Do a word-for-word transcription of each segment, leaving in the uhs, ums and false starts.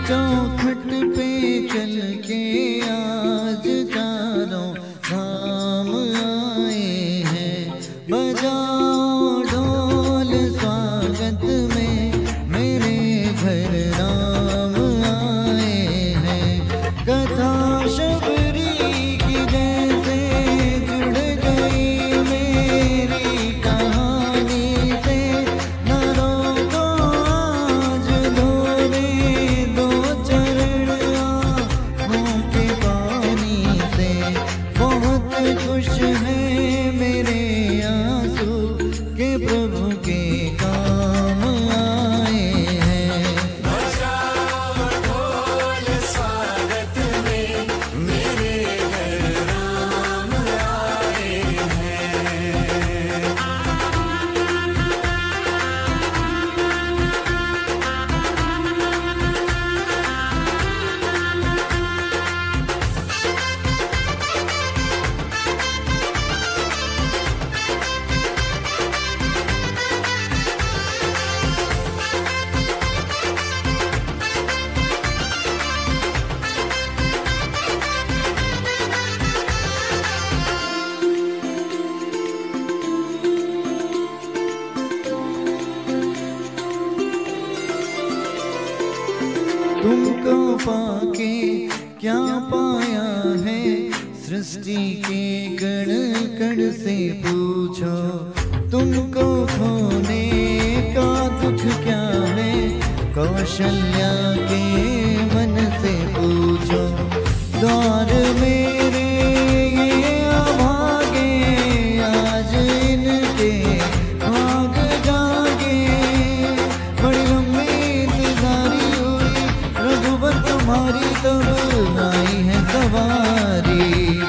चौखट पे चल के आज चारों धाम आए हैं। बजाओ ढोल स्वागत में मेरे घर राम आए हैं। कथा शबरी की जैसे जुड़ गई मेरी कहानी से। न रोको आज धोने दो चरण आँखों के पानी से। बहुत खुश है मेरे आंसू के प्रभु के काम आए हैं। बजाओ ढोल स्वागत में मेरे घर राम आए हैं। तुमको पाके क्या पाया है, सृष्टि के कण कण से पूछो। तुमको खोने का दुख क्या है, कौशल्या के मन से पूछो। द्वार मेरे ये अभागे आज इनके भाग जागे। बड़ी लंबी इंतजारी हुई रघुबर तुम्हारी, तब आई है सवारी।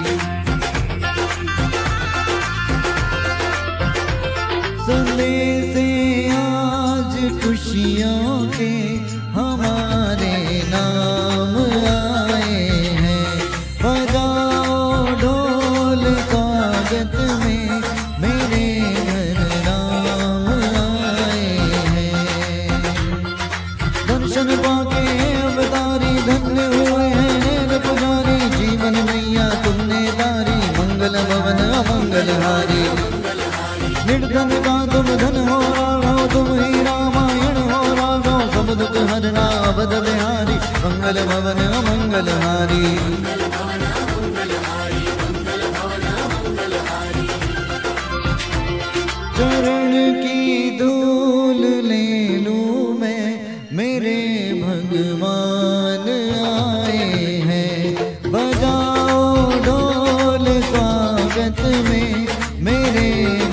संदेश से आज खुशियों के हमारे नाम आए हैं। बजाओ ढोल स्वागत में मेरे घर राम आए हैं। दर्शन पाके अवतारी धन्य हुए हैं नैन पुजारी। जीवन मैया तुमने तारी, मंगल भवन अमंगल हारी। निर्धन का तुम धन हो राघव, तुम ही रामायण हो राघव। सब दुख हरना अवध बिहारी, मंगल भवन अमंगल हारी। चरण की धूल ले लूं मैं, मेरे भगवान आए हैं। बजाओ ढोल स्वागत में मेरे